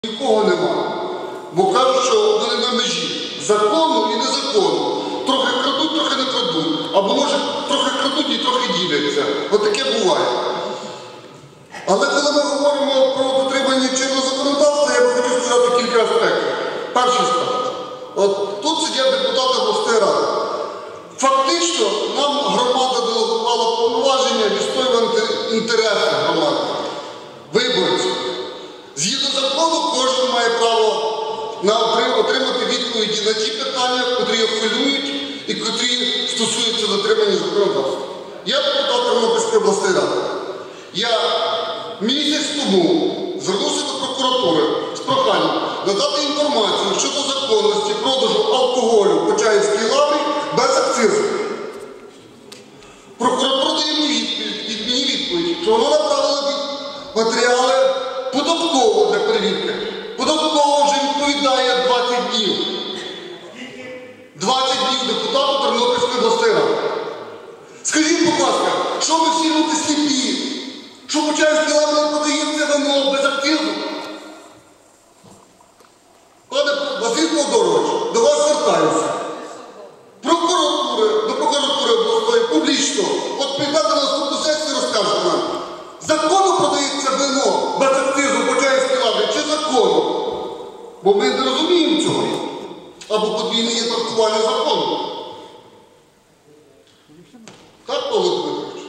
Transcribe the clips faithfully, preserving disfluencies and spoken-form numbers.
Нікого немає. Бо кажуть, що вони на межі закону і незакону. Трохи крадуть, трохи не крадуть. Або може трохи крадуть і трохи діляться. От таке буває. Але коли ми говоримо про дотримання чинного законодавства, я би хотів сказати кілька аспектів. Перший аспект. От тут сидять депутати обласної ради. Фактично нам громада делегувала повноваження відстоювати інтереси громади, виборців. Згідно закону, кожен має право на отримати відповіді на ті питання, котрі його хвилюють і котрі стосуються дотримання законодавства. Я депутат Тернопільської обласної ради. Я місяць тому звернувся до прокуратури з проханням надати інформацію щодо законності продажу алкоголю в Почаївській лаврі без акцизу. Прокуратура дає мені відповідь, мені відповідь, що вона направила матеріали податково для перевірки. Податково вже відповідає двадцять днів. двадцять днів депутату Тернопільської обласної ради. Скажіть, будь ласка, що ви всі люди сліпі? Що в Почаївській лаврі не подається вино без акцизу? Пане Василь Федорович, до вас звертаюся. Прокуратури, до прокуратури обласної публічно, от прийдете на наступну сесію і розкажете нам, закону продається вино без акцизу в Почаївській лаврі чи закону? Бо ми не розуміємо цього. Або подвійне є трактування закону. Так, Павло Дмитрович?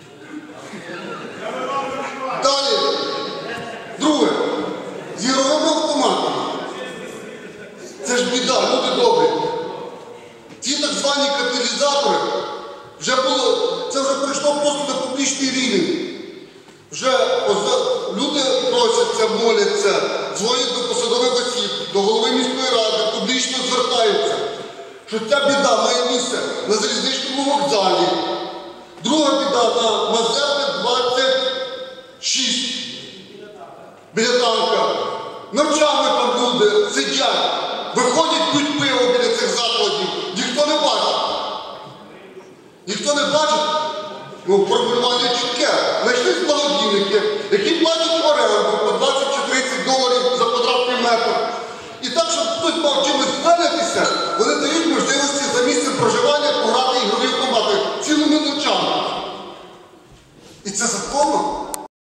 Далі. Друге. З ігровими автоматами. Це ж біда, люди добрі. Ці так звані каталізатори, вже було, це вже прийшло просто на публічний рівень. Вже люди просяться, моляться, дзвонять до посадових осіб, до голови міської ради, публічно звертаються, що ця біда має місце на залізничному вокзалі. Друга біда на Мазепи двадцять шість. Біля танка. Ночами там люди сидять, виходять, п'ють пиво біля цих закладів. Ніхто не бачить. Ніхто не бачить? Ну, формулювання чітке. Знайшлись благодійники, які платять оренду по двадцять чи тридцять доларів за квадратний метр. І так, щоб хтось мав чимось зайнятися, вони дають можливості за місцем проживання пограти ігрові автомати цілими ночами. І це